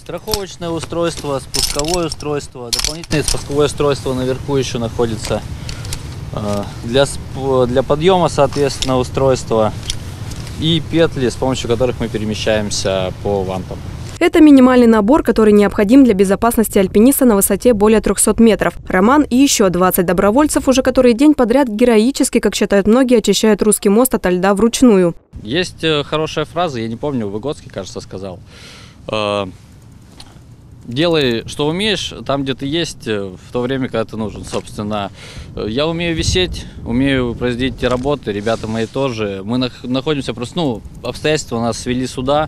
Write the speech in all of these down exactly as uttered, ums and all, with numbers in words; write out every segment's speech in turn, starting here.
Страховочное устройство, спусковое устройство, дополнительное спусковое устройство наверху еще находится. Для, для подъема, соответственно, устройство и петли, с помощью которых мы перемещаемся по вантам. Это минимальный набор, который необходим для безопасности альпиниста на высоте более трёхсот метров. Роман и еще двадцать добровольцев уже который день подряд героически, как считают многие, очищают русский мост ото льда вручную. Есть хорошая фраза, я не помню, Выгодский, кажется, сказал. Делай, что умеешь, там, где ты есть, в то время, когда ты нужен. Собственно, я умею висеть, умею производить эти работы, ребята мои тоже. Мы находимся просто, ну, обстоятельства нас свели сюда,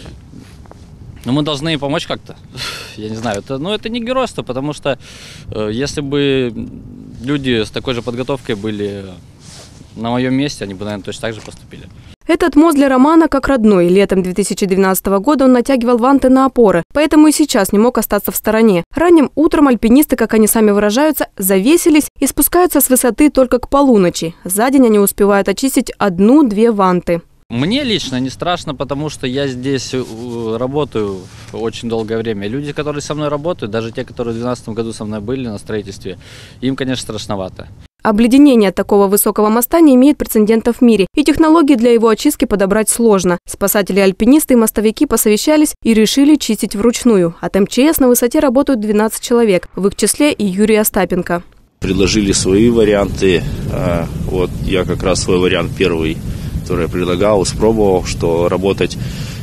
но мы должны им помочь как-то. Я не знаю, это, ну, это не геройство, потому что если бы люди с такой же подготовкой были на моем месте, они бы, наверное, точно так же поступили. Этот мост для Романа как родной. Летом две тысячи двенадцатого года он натягивал ванты на опоры, поэтому и сейчас не мог остаться в стороне. Ранним утром альпинисты, как они сами выражаются, завесились и спускаются с высоты только к полуночи. За день они успевают очистить одну-две ванты. Мне лично не страшно, потому что я здесь работаю очень долгое время. Люди, которые со мной работают, даже те, которые в две тысячи двенадцатом году со мной были на строительстве, им, конечно, страшновато. Обледенение такого высокого моста не имеет прецедентов в мире, и технологии для его очистки подобрать сложно. Спасатели, альпинисты и мостовики посовещались и решили чистить вручную. От эм че эс на высоте работают двенадцать человек, в их числе и Юрий Остапенко. Предложили свои варианты. Вот я как раз свой вариант первый, который я предлагал, испробовал, что работать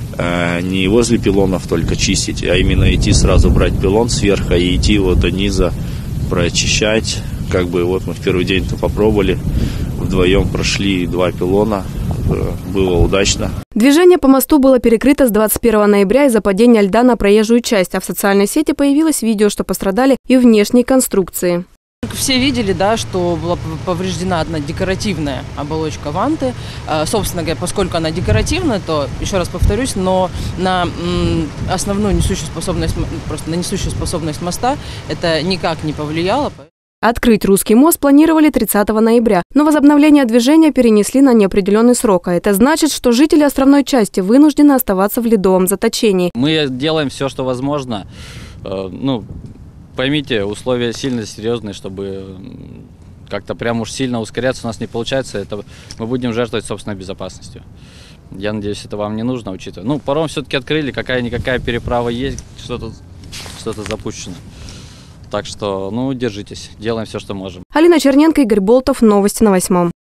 не возле пилонов только чистить, а именно идти сразу брать пилон сверху и идти вот до низа прочищать. Как бы вот мы в первый день-то попробовали, вдвоем прошли два пилона, было удачно. Движение по мосту было перекрыто с двадцать первого ноября из-за падения льда на проезжую часть, а в социальной сети появилось видео, что пострадали и внешние конструкции. Все видели, да, что была повреждена одна декоративная оболочка ванты. Собственно говоря, поскольку она декоративная, то, еще раз повторюсь, но на основную несущую способность, просто на несущую способность моста это никак не повлияло. Открыть русский мост планировали тридцатого ноября, но возобновление движения перенесли на неопределенный срок. А это значит, что жители островной части вынуждены оставаться в ледовом заточении. Мы делаем все, что возможно. Ну, поймите, условия сильно серьезные, чтобы как-то прям уж сильно ускоряться у нас не получается. Это мы будем жертвовать собственной безопасностью. Я надеюсь, это вам не нужно, учитывая. Ну, паром все-таки открыли, какая-никакая переправа есть, что-то что-то запущено. Так что, ну, держитесь, делаем все, что можем. Алина Черненко, Игорь Болтов, новости на восьмом.